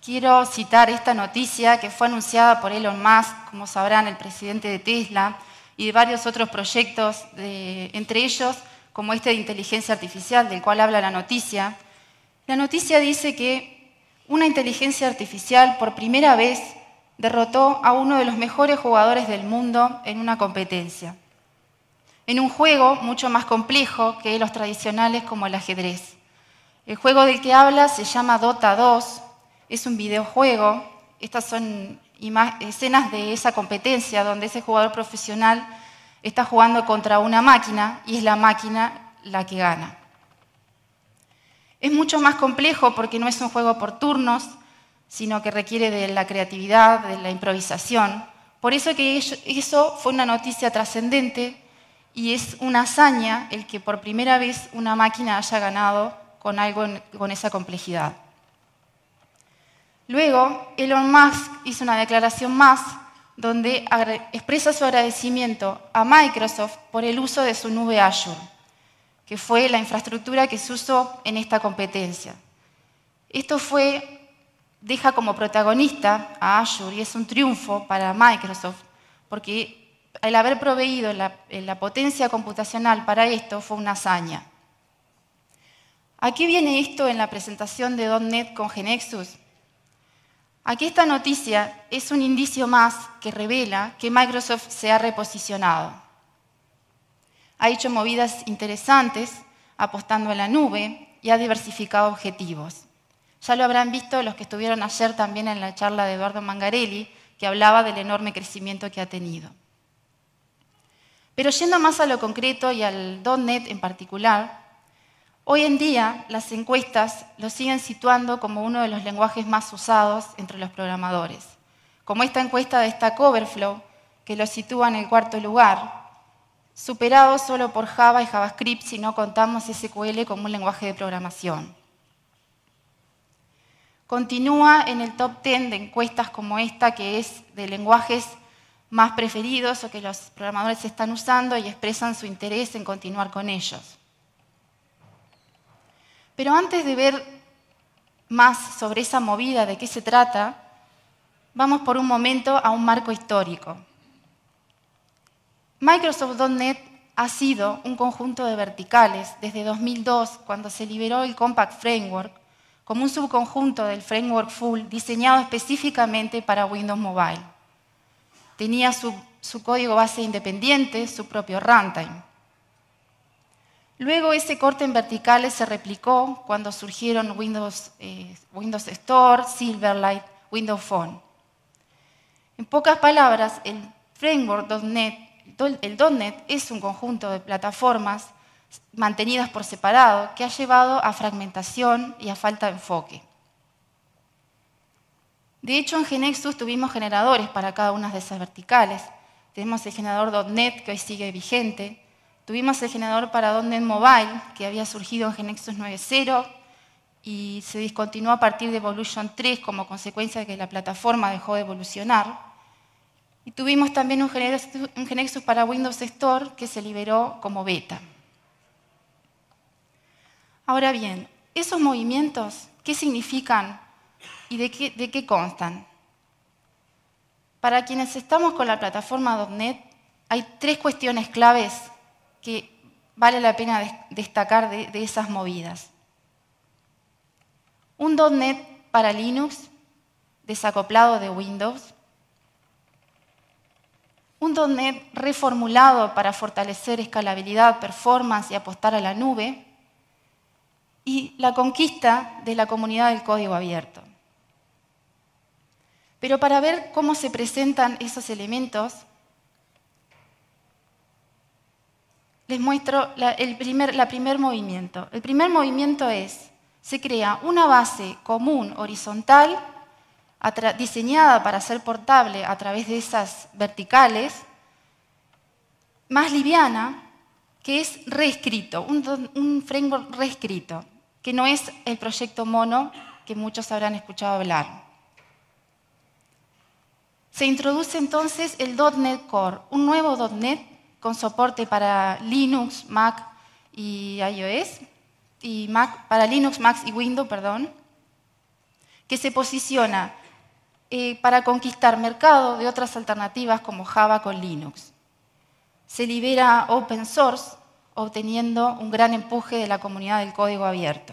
quiero citar esta noticia que fue anunciada por Elon Musk, como sabrán, el presidente de Tesla, y de varios otros proyectos, entre ellos como este de inteligencia artificial, del cual habla la noticia. La noticia dice que una inteligencia artificial por primera vez derrotó a uno de los mejores jugadores del mundo en una competencia, en un juego mucho más complejo que los tradicionales como el ajedrez. El juego del que habla se llama Dota 2, es un videojuego. Estas son escenas de esa competencia donde ese jugador profesional está jugando contra una máquina y es la máquina la que gana. Es mucho más complejo porque no es un juego por turnos, sino que requiere de la creatividad, de la improvisación. Por eso que eso fue una noticia trascendente y es una hazaña el que por primera vez una máquina haya ganado con algo con esa complejidad. Luego, Elon Musk hizo una declaración más donde expresa su agradecimiento a Microsoft por el uso de su nube Azure, que fue la infraestructura que se usó en esta competencia. Esto deja como protagonista a Azure y es un triunfo para Microsoft, porque el haber proveído la potencia computacional para esto fue una hazaña. ¿A qué viene esto en la presentación de .NET con GeneXus? Aquí esta noticia es un indicio más que revela que Microsoft se ha reposicionado. Ha hecho movidas interesantes, apostando en la nube y ha diversificado objetivos. Ya lo habrán visto los que estuvieron ayer también en la charla de Eduardo Mangarelli, que hablaba del enorme crecimiento que ha tenido. Pero yendo más a lo concreto y al .NET en particular, hoy en día las encuestas lo siguen situando como uno de los lenguajes más usados entre los programadores, como esta encuesta de Stack Overflow, que lo sitúa en el 4º lugar, superado solo por Java y JavaScript si no contamos SQL como un lenguaje de programación. Continúa en el top 10 de encuestas como esta, que es de lenguajes más preferidos o que los programadores están usando y expresan su interés en continuar con ellos. Pero antes de ver más sobre esa movida, de qué se trata, vamos por un momento a un marco histórico. Microsoft.NET ha sido un conjunto de verticales desde 2002, cuando se liberó el Compact Framework, como un subconjunto del framework full diseñado específicamente para Windows Mobile. Tenía su código base independiente, su propio runtime. Luego ese corte en verticales se replicó cuando surgieron Windows Store, Silverlight, Windows Phone. En pocas palabras, el framework .NET, el .NET es un conjunto de plataformas mantenidas por separado que ha llevado a fragmentación y a falta de enfoque. De hecho, en GeneXus tuvimos generadores para cada una de esas verticales. Tenemos el generador .NET, que hoy sigue vigente. Tuvimos el generador para .NET Mobile, que había surgido en GeneXus 9.0 y se discontinuó a partir de Evolution 3 como consecuencia de que la plataforma dejó de evolucionar. Y tuvimos también un GeneXus para Windows Store que se liberó como beta. Ahora bien, ¿esos movimientos qué significan y de qué constan? Para quienes estamos con la plataforma .NET, hay 3 cuestiones claves que vale la pena destacar de esas movidas. Un .NET para Linux, desacoplado de Windows. Un .NET reformulado para fortalecer escalabilidad, performance y apostar a la nube. Y la conquista de la comunidad del código abierto. Pero para ver cómo se presentan esos elementos, les muestro el primer movimiento. El primer movimiento se crea una base común horizontal diseñada para ser portable a través de esas verticales, más liviana, que es reescrito, un framework reescrito, que no es el proyecto Mono que muchos habrán escuchado hablar. Se introduce entonces el .NET Core, un nuevo .NET con soporte para Linux, Mac y iOS, para Linux, Mac y Windows, que se posiciona para conquistar mercado de otras alternativas como Java con Linux. Se libera open source, obteniendo un gran empuje de la comunidad del código abierto.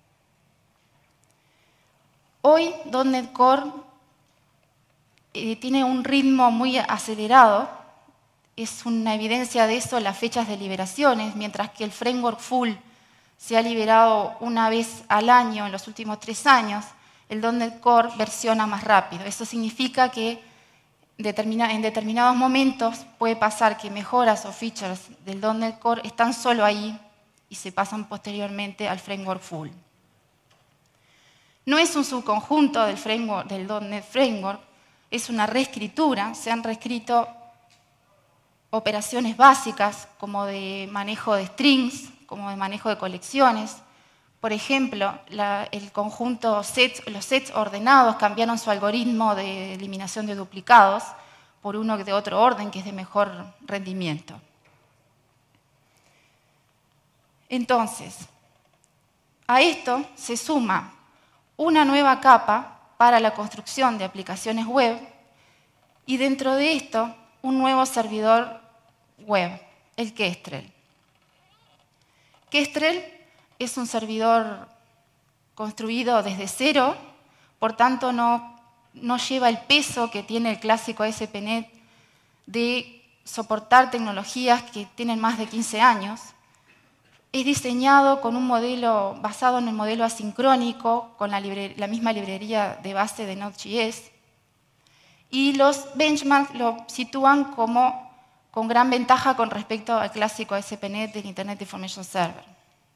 Hoy .NET Core tiene un ritmo muy acelerado. Es una evidencia de eso las fechas de liberaciones, mientras que el framework full se ha liberado una vez al año en los últimos 3 años, el .NET Core versiona más rápido. Eso significa que en determinados momentos puede pasar que mejoras o features del .NET Core están solo ahí y se pasan posteriormente al framework full. No es un subconjunto del .NET Framework, es una reescritura. Se han reescrito operaciones básicas como de manejo de strings, como de manejo de colecciones. Por ejemplo, el conjunto los sets ordenados cambiaron su algoritmo de eliminación de duplicados por uno de otro orden que es de mejor rendimiento. Entonces, a esto se suma una nueva capa para la construcción de aplicaciones web y dentro de esto un nuevo servidor web, el Kestrel. Kestrel es un servidor construido desde cero, por tanto no lleva el peso que tiene el clásico ASP.NET de soportar tecnologías que tienen más de 15 años. Es diseñado con un modelo basado en el modelo asincrónico, con la misma librería de base de Node.js, y los benchmarks lo sitúan con gran ventaja con respecto al clásico ASP.NET del Internet Information Server.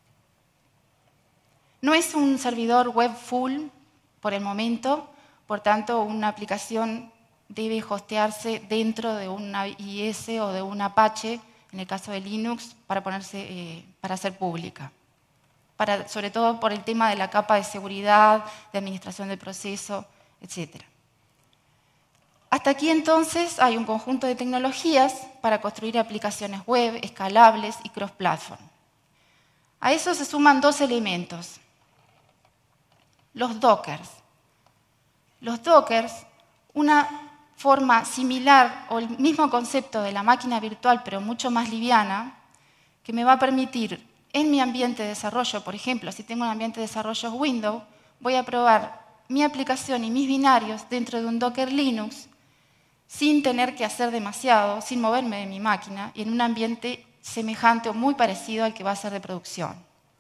No es un servidor web full por el momento, por tanto una aplicación debe hostearse dentro de una IS o de un Apache, en el caso de Linux, para ser pública. Sobre todo por el tema de la capa de seguridad, de administración del proceso, etc. Hasta aquí entonces hay un conjunto de tecnologías para construir aplicaciones web escalables y cross-platform. A eso se suman 2 elementos. Los dockers. Los dockers, una forma similar o el mismo concepto de la máquina virtual, pero mucho más liviana, que me va a permitir en mi ambiente de desarrollo, por ejemplo, si tengo un ambiente de desarrollo Windows, voy a probar mi aplicación y mis binarios dentro de un Docker Linux sin tener que hacer demasiado, sin moverme de mi máquina y en un ambiente semejante o muy parecido al que va a ser de producción.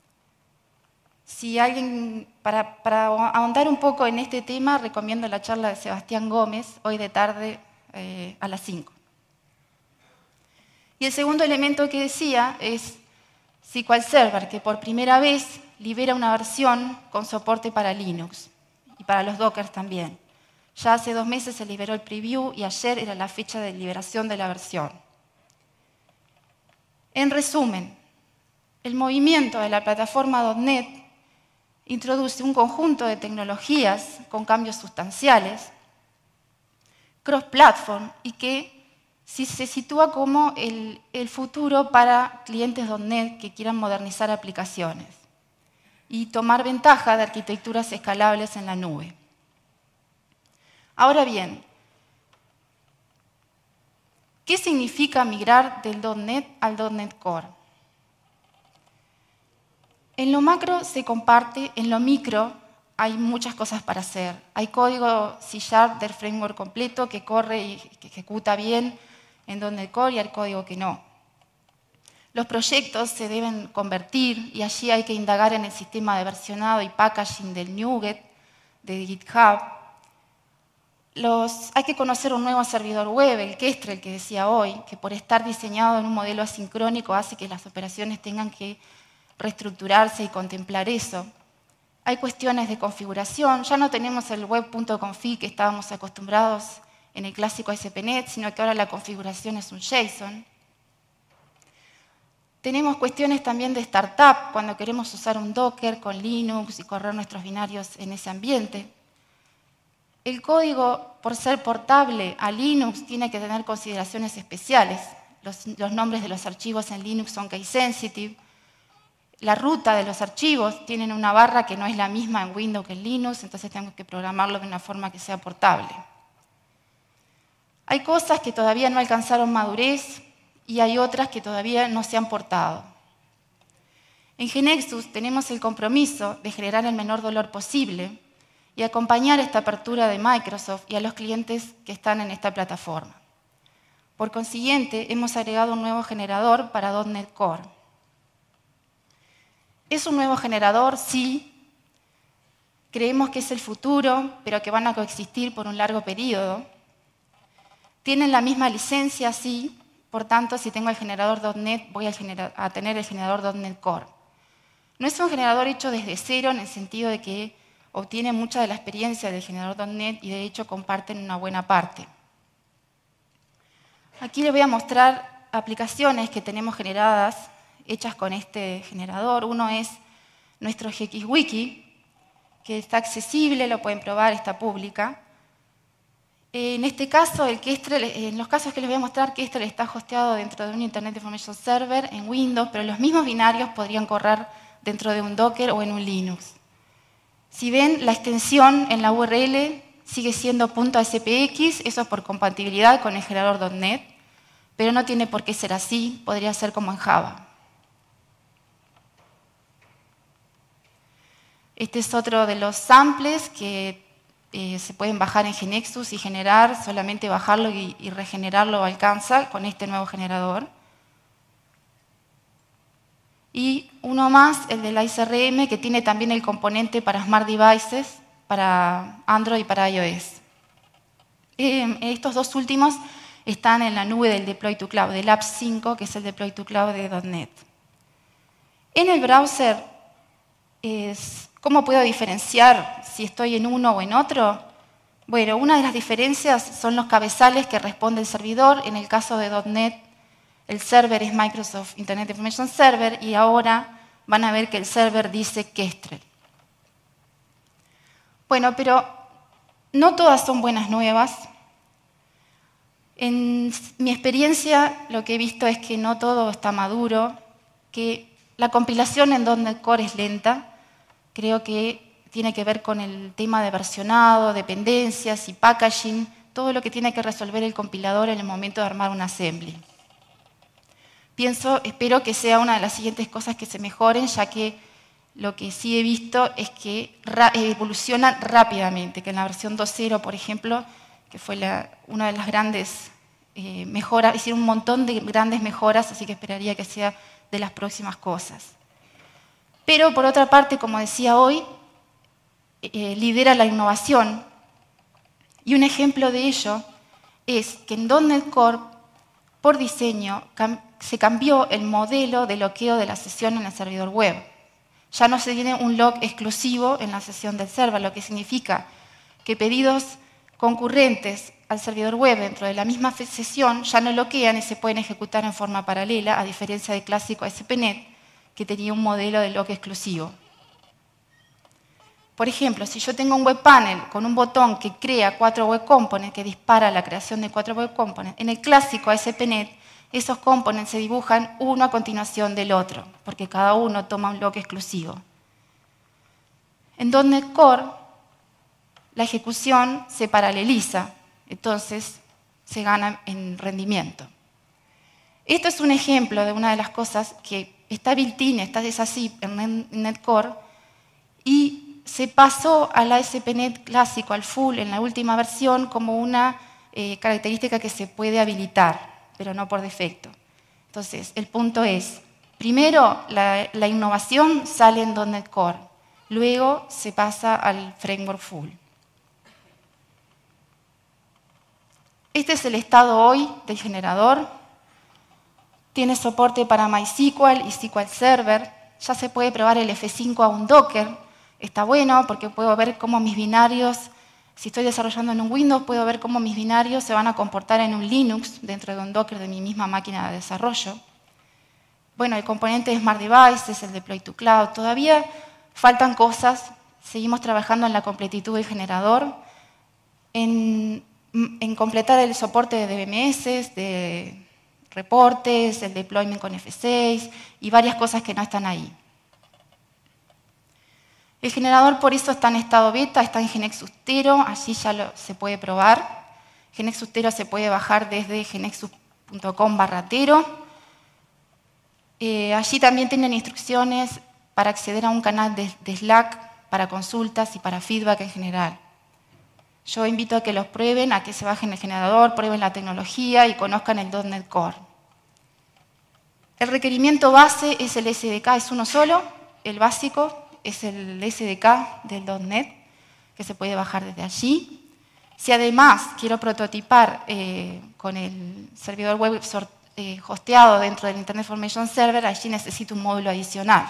Si alguien, para ahondar un poco en este tema, recomiendo la charla de Sebastián Gómez, hoy de tarde a las 5. Y el segundo elemento que decía es SQL Server, que por primera vez libera una versión con soporte para Linux y para los Dockers también. Ya hace 2 meses se liberó el preview y ayer era la fecha de liberación de la versión. En resumen, el movimiento de la plataforma .NET introduce un conjunto de tecnologías con cambios sustanciales, cross-platform, y que se sitúa como el futuro para clientes .NET que quieran modernizar aplicaciones y tomar ventaja de arquitecturas escalables en la nube. Ahora bien, ¿qué significa migrar del .NET al .NET Core? En lo macro se comparte, en lo micro hay muchas cosas para hacer. Hay código C# del framework completo que corre y que ejecuta bien en .NET Core y hay código que no. Los proyectos se deben convertir y allí hay que indagar en el sistema de versionado y packaging del NuGet, de GitHub. Hay que conocer un nuevo servidor web, el Kestrel, que decía hoy, que por estar diseñado en un modelo asincrónico hace que las operaciones tengan que reestructurarse y contemplar eso. Hay cuestiones de configuración, ya no tenemos el web.config que estábamos acostumbrados en el clásico ASP.NET, sino que ahora la configuración es un JSON. Tenemos cuestiones también de startup, cuando queremos usar un Docker con Linux y correr nuestros binarios en ese ambiente. El código, por ser portable a Linux, tiene que tener consideraciones especiales. Los nombres de los archivos en Linux son case sensitive. la ruta de los archivos tienen una barra que no es la misma en Windows que en Linux, entonces tengo que programarlo de una forma que sea portable. Hay cosas que todavía no alcanzaron madurez y hay otras que todavía no se han portado. En GeneXus tenemos el compromiso de generar el menor dolor posible y acompañar esta apertura de Microsoft y a los clientes que están en esta plataforma. Por consiguiente, hemos agregado un nuevo generador para .NET Core. ¿Es un nuevo generador? Sí. Creemos que es el futuro, pero que van a coexistir por un largo periodo. ¿Tienen la misma licencia? Sí. Por tanto, si tengo el generador .NET, voy a tener el generador .NET Core. No es un generador hecho desde cero en el sentido de que obtiene mucha de la experiencia del generador .NET y de hecho comparten una buena parte. Aquí les voy a mostrar aplicaciones que tenemos generadas, hechas con este generador. Uno es nuestro GXWiki, que está accesible, lo pueden probar, está pública. En este caso, en los casos que les voy a mostrar, Kestrel está hosteado dentro de un Internet Information Server en Windows, pero los mismos binarios podrían correr dentro de un Docker o en un Linux. Si ven, la extensión en la URL sigue siendo .spx, eso es por compatibilidad con el generador .NET, pero no tiene por qué ser así, podría ser como en Java. Este es otro de los samples que se pueden bajar en GeneXus y generar, solamente bajarlo y regenerarlo alcanza con este nuevo generador. Y uno más, el de la ICRM, que tiene también el componente para Smart Devices, para Android y para iOS. Estos dos últimos están en la nube del Deploy to Cloud, del App 5, que es el Deploy to Cloud de .NET. En el browser, ¿cómo puedo diferenciar si estoy en uno o en otro? Bueno, una de las diferencias son los cabezales que responde el servidor. En el caso de .NET, el server es Microsoft Internet Information Server y ahora van a ver que el server dice Kestrel. Bueno, pero no todas son buenas nuevas. En mi experiencia, lo que he visto es que no todo está maduro, que la compilación en .NET Core es lenta. Creo que tiene que ver con el tema de versionado, dependencias y packaging, todo lo que tiene que resolver el compilador en el momento de armar un assembly. Espero que sea una de las siguientes cosas que se mejoren, ya que lo que sí he visto es que evolucionan rápidamente, que en la versión 2.0, por ejemplo, que fue una de las grandes mejoras, hicieron un montón de grandes mejoras, así que esperaría que sea de las próximas cosas. Pero, por otra parte, como decía hoy, lidera la innovación. Y un ejemplo de ello es que en .NET Core, por diseño, se cambió el modelo de logueo de la sesión en el servidor web. Ya no se tiene un log exclusivo en la sesión del server, lo que significa que pedidos concurrentes al servidor web dentro de la misma sesión ya no loguean y se pueden ejecutar en forma paralela, a diferencia del clásico ASP.NET, que tenía un modelo de log exclusivo. Por ejemplo, si yo tengo un web panel con un botón que crea 4 web components, que dispara la creación de 4 web components, en el clásico ASP.NET, esos components se dibujan uno a continuación del otro, porque cada uno toma un log exclusivo. En .NET Core, la ejecución se paraleliza, entonces se gana en rendimiento. Esto es un ejemplo de una de las cosas que está built-in, es así en .NET Core, y se pasó al ASP.NET clásico, al full, en la última versión, como una característica que se puede habilitar, pero no por defecto. Entonces, el punto es, primero, la innovación sale en .NET Core, luego se pasa al framework full. Este es el estado hoy del generador. Tiene soporte para MySQL y SQL Server. Ya se puede probar el F5 a un Docker. Está bueno porque puedo ver cómo mis binarios, si estoy desarrollando en un Windows, puedo ver cómo mis binarios se van a comportar en un Linux dentro de un Docker de mi misma máquina de desarrollo. Bueno, el componente de Smart Devices, el Deploy to Cloud, todavía faltan cosas. Seguimos trabajando en la completitud del generador, en completar el soporte de DBMS, de reportes, el deployment con F6 y varias cosas que no están ahí. El generador por eso está en estado beta, está en GeneXus Tero, allí ya se puede probar. GeneXus Tero se puede bajar desde genexus.com/tero. Allí también tienen instrucciones para acceder a un canal de Slack para consultas y para feedback en general. Yo invito a que los prueben, a que se bajen el generador, prueben la tecnología y conozcan el .NET Core. El requerimiento base es el SDK, es uno solo, el básico es el SDK del .NET, que se puede bajar desde allí. Si además quiero prototipar con el servidor web hosteado dentro del Internet Information Server, allí necesito un módulo adicional.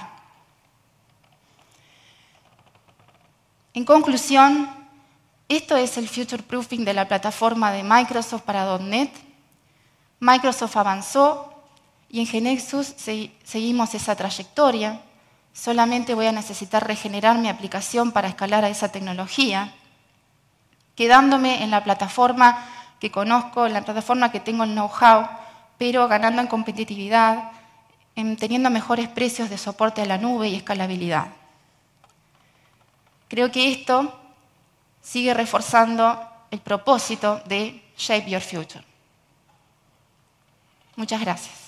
En conclusión, esto es el future proofing de la plataforma de Microsoft para .NET. Microsoft avanzó y en GeneXus seguimos esa trayectoria. Solamente voy a necesitar regenerar mi aplicación para escalar a esa tecnología, quedándome en la plataforma que conozco, en la plataforma que tengo el know-how, pero ganando en competitividad, teniendo mejores precios de soporte a la nube y escalabilidad. Creo que esto sigue reforzando el propósito de Shape Your Future. Muchas gracias.